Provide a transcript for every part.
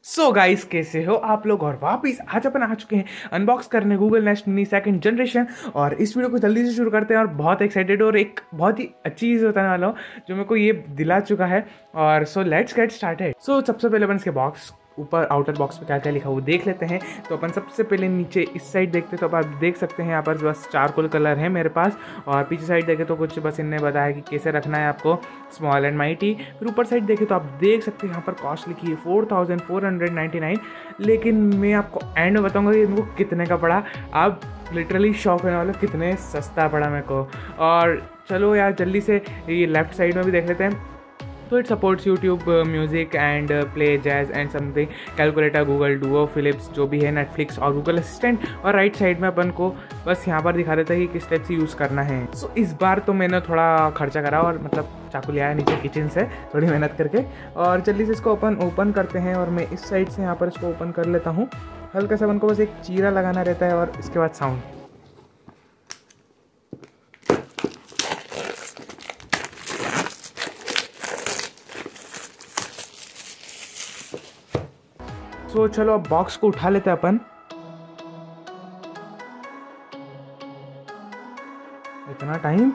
So guys, कैसे हो आप लोग। और वापिस आज अपन आ चुके हैं अनबॉक्स करने Google Nest Mini second generation. और इस वीडियो को जल्दी से शुरू करते हैं और बहुत एक्साइटेड और एक बहुत ही अच्छी चीज़ बताने वाला हूँ जो मेरे को ये दिला चुका है। और so let's get started. So सबसे पहले अपन इसके बॉक्स ऊपर आउटर बॉक्स पे क्या क्या लिखा वो देख लेते हैं। तो अपन सबसे पहले नीचे इस साइड देखते हैं, तो आप देख सकते हैं यहाँ पर बस चारकोल कलर है मेरे पास। और पीछे साइड देखें तो कुछ बस इनने बताया कि कैसे रखना है आपको, स्मॉल एंड माइटी। फिर ऊपर साइड देखें तो आप देख सकते हैं यहाँ पर कॉस्ट लिखी है 4499। लेकिन मैं आपको एंड में बताऊँगा कि मेरे को कितने का पड़ा। आप लिटरली शॉक होने वाले कितने सस्ता पड़ा मेरे को। और चलो यार जल्दी से ये लेफ्ट साइड में भी देख लेते हैं। तो it supports YouTube music and play jazz and something, calculator, Google Duo, Philips जो भी है, नेटफ्लिक्स और गूगल असिस्टेंट। और राइट साइड में अपन को बस यहाँ पर दिखा देता है कि किस टाइप से यूज़ करना है। सो इस बार तो मैंने थोड़ा खर्चा करा और मतलब चाकू लिया है नीचे किचन से थोड़ी मेहनत करके। और जल्दी से इसको ओपन करते हैं। और मैं इस साइड से यहाँ पर इसको ओपन कर लेता हूँ। हल्का सा अपन को बस एक चीरा लगाना रहता है और इसके बाद साउंड। तो चलो अब बॉक्स को उठा लेते हैं अपन। इतना टाइम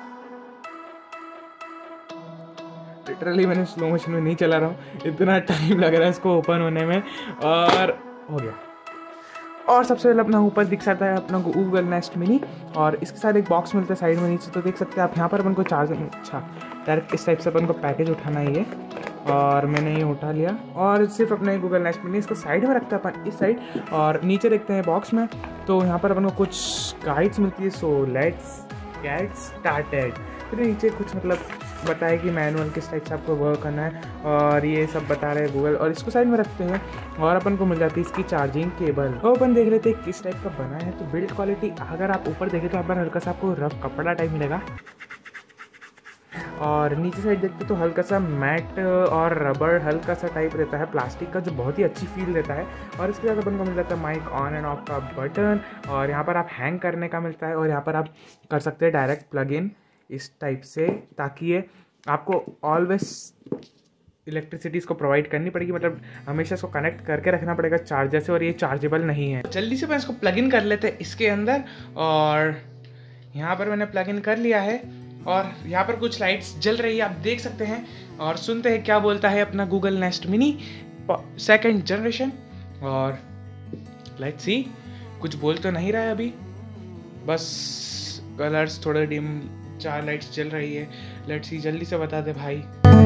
लिटरली मैंने स्लो मोशन में नहीं चला रहा हूँ, इतना टाइम लग रहा है इसको ओपन होने में। और हो गया। और सबसे पहले अपना ऊपर दिख सकता है अपना गूगल नेस्ट मिनी। और इसके साथ एक बॉक्स मिलता है साइड में नीचे, तो देख सकते हैं आप यहाँ पर अपन को चार्जर। अच्छा, डायरेक्ट इस टाइप से अपन को पैकेज उठाना है ये। और मैंने ये उठा लिया और सिर्फ अपने गूगल नेस्ट मिनी इसको साइड में रखते हैं अपन इस साइड। और नीचे देखते हैं बॉक्स में, तो यहाँ पर अपन को कुछ गाइड्स मिलती है। So let's get started. फिर नीचे कुछ मतलब बताया कि मैनुअल किस टाइप से आपको वर्क करना है और ये सब बता रहे हैं गूगल। और इसको साइड में रखते हैं और अपन को मिल जाती है इसकी चार्जिंग केबल। और अपन देख लेते हैं किस टाइप का बना है। तो बिल्ड क्वालिटी अगर आप ऊपर देखें तो यहाँ पर हल्का सा आपको रफ कपड़ा टाइप मिलेगा। और नीचे साइड देखते तो हल्का सा मैट और रबर हल्का सा टाइप रहता है प्लास्टिक का, जो बहुत ही अच्छी फील देता है। और इसके बाद अपन को मिल जाता है माइक ऑन एंड ऑफ का बटन। और यहाँ पर आप हैंग करने का मिलता है और यहाँ पर आप कर सकते हैं डायरेक्ट प्लग इन इस टाइप से, ताकि ये आपको ऑलवेज इलेक्ट्रिसिटी इसको प्रोवाइड करनी पड़ेगी, मतलब हमेशा इसको कनेक्ट करके रखना पड़ेगा चार्जर से। और ये चार्जेबल नहीं है। जल्दी से मैं इसको प्लग इन कर लेते हैं इसके अंदर। और यहाँ पर मैंने प्लग इन कर लिया है और यहाँ पर कुछ लाइट्स जल रही है, आप देख सकते हैं। और सुनते हैं क्या बोलता है अपना Google Nest Mini second generation. और लेट्स सी, कुछ बोल तो नहीं रहा है अभी, बस कलर्स थोड़े डिम, 4 लाइट्स जल रही है। लेट्स सी, जल्दी से बता दे भाई।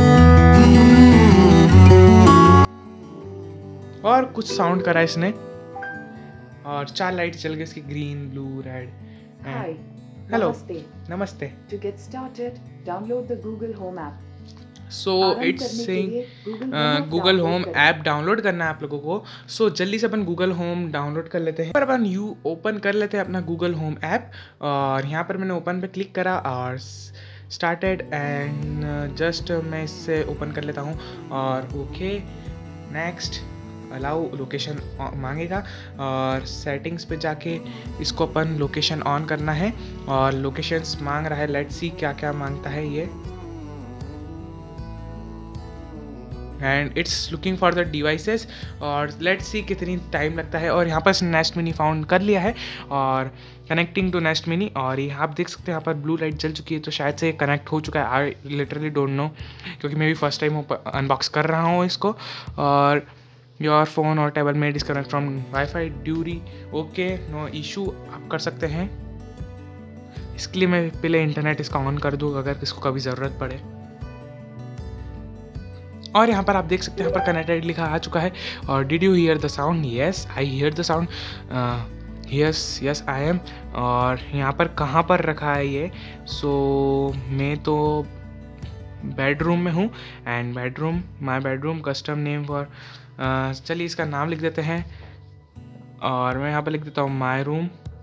और कुछ साउंड करा इसने और 4 लाइट्स जल गए इसकी, green, blue, red. Hello. Namaste. To get started, download the Google Home app. So it's saying Google Home app download करना है आप लोगों को। सो जल्दी से अपन Google Home डाउनलोड कर लेते हैं। पर अपन ओपन कर लेते हैं अपना Google Home ऐप। और यहाँ पर मैंने ओपन पे क्लिक करा और स्टार्टेड एंड जस्ट मैं इससे ओपन कर लेता हूँ। और ओके, नेक्स्ट, अलाउ लोकेशन मांगेगा। और सेटिंग्स पे जाके इसको अपन लोकेशन ऑन करना है। और लोकेशंस मांग रहा है, लेट्स सी क्या क्या मांगता है ये। And it's looking for the devices. और लेट्स सी कितनी टाइम लगता है। और यहाँ पर नेस्ट मिनी फाउंड कर लिया है और कनेक्टिंग टू नेस्ट मिनी। और ये आप देख सकते हैं यहाँ पर ब्लू लाइट जल चुकी है, तो शायद से ये कनेक्ट हो चुका है। आई लिटरली डोंट नो, क्योंकि मैं भी फर्स्ट टाइम अनबॉक्स कर रहा हूँ इसको। और योर फोन और टेबल में डिस्कनेक्ट फ्रॉम वाईफाई ड्यूरी, ओके, नो इशू, आप कर सकते हैं। इसके लिए मैं पहले इंटरनेट इसका ऑन कर दूँ अगर किसको कभी ज़रूरत पड़े। और यहाँ पर आप देख सकते हैं यहाँ पर कनेक्टेड लिखा आ चुका है। और did you hear the sound? Yes, I hear the sound. Yes I am. और यहाँ पर कहाँ पर रखा है ये? सो मैं तो बेडरूम में हूँ। And bedroom, my bedroom, custom name for, चलिए इसका नाम लिख देते हैं। और मैं यहाँ पर लिख देता हूँ माई रूम।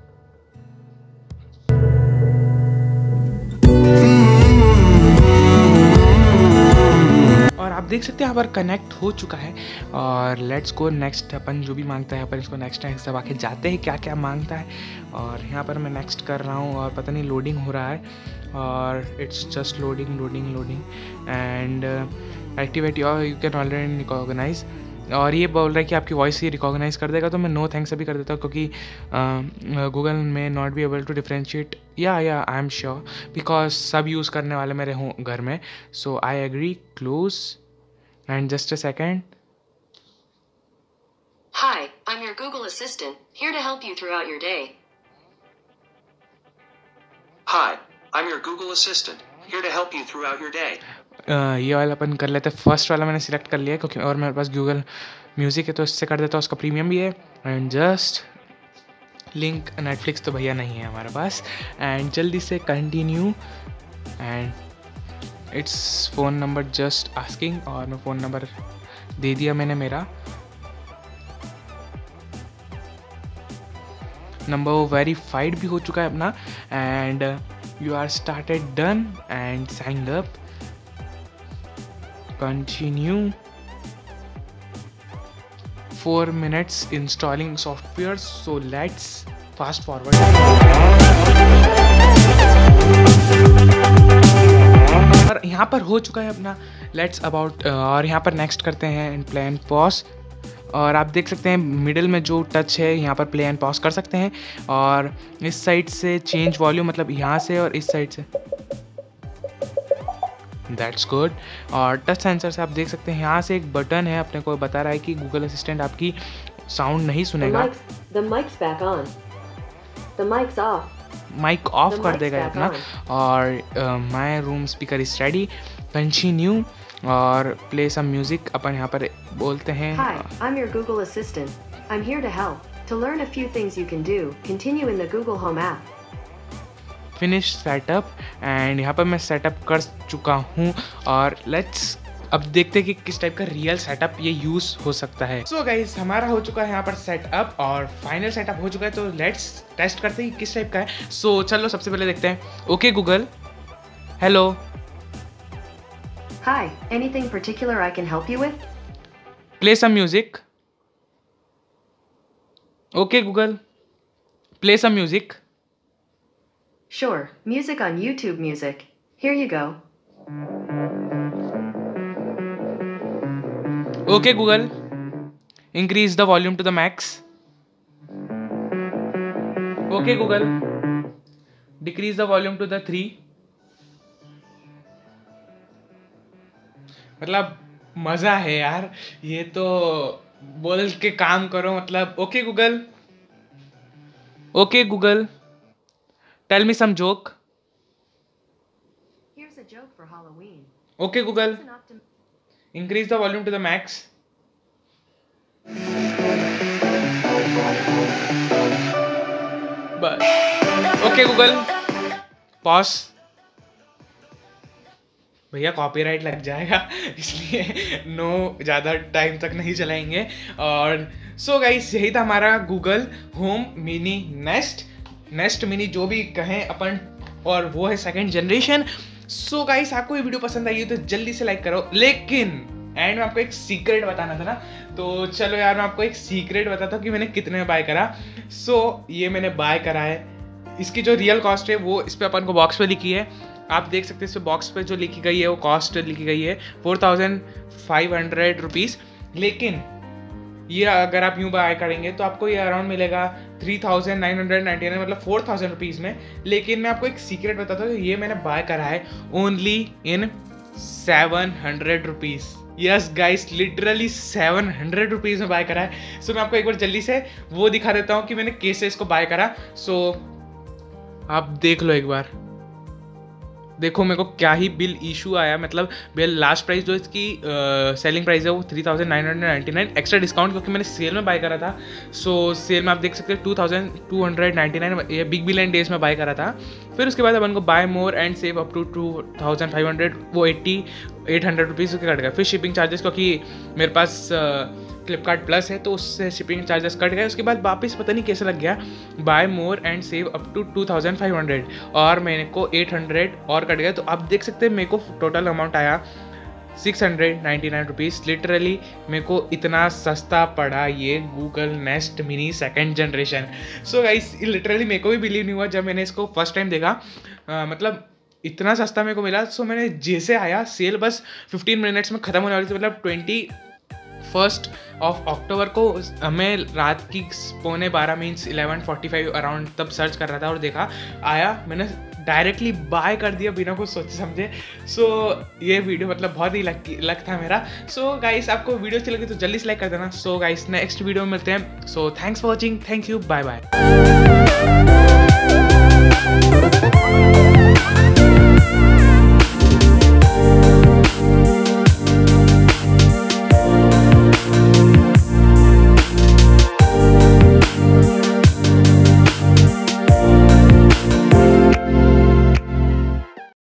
और आप देख सकते हैं यहाँ पर कनेक्ट हो चुका है। और लेट्स गो नेक्स्ट, अपन जो भी मांगता है अपन इसको नेक्स्ट दबा के जाते हैं क्या क्या मांगता है। और यहाँ पर मैं नेक्स्ट कर रहा हूँ और पता नहीं लोडिंग हो रहा है। और it's just loading and activate your, you can already recognise और ये बोल रहा है कि आपकी वॉइस ही रिकॉग्नाइज कर देगा, तो मैं नो थैंक्स अभी कर देता हूँ, क्योंकि गूगल में not be able to differentiate, या आई एम श्योर, बिकॉज सब यूज़ करने वाले मेरे हों घर में. So I agree, close and just a second. Hi, I'm your Google Assistant, here to help you throughout your day. Hi, I'm your Google Assistant, here to help you throughout your day. ये वाला अपन कर लेते हैं. First वाला मैंने select कर लिया है, क्योंकि और मेरे पास गूगल म्यूज़िक है, तो इससे कर देता हूँ. उसका प्रीमियम भी है. एंड जस्ट लिंक नेटफ्लिक्स तो भैया नहीं है हमारे पास. एंड जल्दी से continue. And it's phone number just asking, और मैं फ़ोन नंबर दे दिया मैंने मेरा. नंबर वेरीफाइड भी हो चुका है अपना. And you are started done and signed up. Continue. 4 minutes installing software, so let's fast forward. और यहाँ पर हो चुका है अपना लेट्स अबाउट, और यहाँ पर नेक्स्ट करते हैं एंड प्ले एंड पॉज. और आप देख सकते हैं मिडिल में जो टच है यहाँ पर प्ले एंड पॉज कर सकते हैं. और इस साइड से चेंज वॉल्यूम, मतलब यहाँ से और इस साइड से. That's good. और टच सेंसर से आप देख सकते हैं यहाँ से एक बटन है, अपने को बता रहा है कि गूगल असिस्टेंट आपकी साउंड नहीं सुनेगा. The mic's back on. The mic's off. Mic off कर देगा अपना. और my room speaker is ready. Continue और प्ले सम म्यूजिक अपन यहाँ पर बोलते हैं. Hi, I'm your Google Assistant. I'm here to help. To learn a few things you can do, continue in the Google Home app. Finish setup. And यहाँ पर मैं setup कर चुका हूँ. और लेट्स अब देखते हैं कि किस टाइप का रियल सेटअप ये यूज़ हो सकता है. सो गाइस, हमारा हो चुका है यहाँ पर सेटअप, और फाइनल सेटअप हो चुका है. तो लेट्स टेस्ट करते हैं कि किस टाइप का है. सो चलो सबसे पहले देखते हैं. Okay Google, hello. Hi, anything particular I can help you with? Play some music. Okay Google, play some music. Sure, music on YouTube Music. Here you go. Okay Google, increase the volume to the max. Okay Google, decrease the volume to the 3. मतलब मज़ा है यार, ये तो बोल के काम करो. मतलब okay Google, okay Google, tell me some joke. Here's a joke for Halloween. Okay Google, increase the volume to the max. बस. Okay Google, pause. भैया कॉपीराइट लग जाएगा, इसलिए नो ज़्यादा टाइम तक नहीं चलाएंगे. और सो गाइस, यही था हमारा Google Home mini Nest mini जो भी कहें अपन, और वो है 2nd जनरेशन. सो गाइस, आपको ये वीडियो पसंद आई हो तो जल्दी से लाइक करो. लेकिन एंड में आपको एक सीक्रेट बताना था ना, तो चलो यार मैं आपको एक सीक्रेट बताता हूँ कि मैंने कितने में बाय करा. सो ये मैंने बाय करा है. इसकी जो रियल कॉस्ट है वो इस पर अपन को बॉक्स पे लिखी है. आप देख सकते हैं इस पर बॉक्स पे जो लिखी गई है वो कॉस्ट लिखी गई है 4500 रुपीज़. लेकिन ये अगर आप यूँ बाय करेंगे तो आपको ये अराउंड मिलेगा 3999, मतलब 4000 रुपीज़ में. लेकिन मैं आपको एक सीक्रेट बताता हूँ, ये मैंने बाय करा है only in 700 rupees. Yes guys, literally 700 rupees में बाय करा है. सो मैं आपको एक बार जल्दी से वो दिखा देता हूँ कि मैंने कैसे इसको बाय करा. सो आप देख लो एक बार. देखो मेरे को क्या ही बिल इशू आया. मतलब बिल लास्ट प्राइस जो इसकी सेलिंग प्राइस है वो 3999, एक्स्ट्रा डिस्काउंट क्योंकि मैंने सेल में बाय करा था. सो सेल में आप देख सकते हैं 2299, ये बिग बिलियन डेज में बाय करा था. फिर उसके बाद अपन को buy more and save up to 2500, वो 800 रुपीज़ के कट गया. फिर शिपिंग चार्जेस, क्योंकि मेरे पास फ्लिपकार्ट प्लस है तो उससे शिपिंग चार्जेस कट गए. उसके बाद वापस पता नहीं कैसे लग गया buy more and save up to 2500, और मेरे को 800 और कट गया. तो आप देख सकते हैं मेरे को टोटल अमाउंट आया 699 रुपीज़. लिटरली मेरे को इतना सस्ता पड़ा ये Google Nest mini 2nd generation. So guys, literally मेरे को भी बिलीव नहीं हुआ जब मैंने इसको फर्स्ट टाइम देखा. मतलब इतना सस्ता मेरे को मिला. सो मैंने जैसे आया सेल बस 15 मिनट्स में ख़त्म होने वाली थी. मतलब 1 अक्टूबर को मैं रात की 11:15 मीन्स 11:45 अराउंड तब सर्च कर रहा था और देखा आया, मैंने डायरेक्टली बाय कर दिया बिना कुछ सोचे समझे। सो ये वीडियो मतलब बहुत ही लक था मेरा। सो गाइस आपको वीडियो अच्छी लगी तो जल्दी से लाइक कर देना। सो गाइस नेक्स्ट वीडियो में मिलते हैं। So thanks for watching, thank you, bye bye.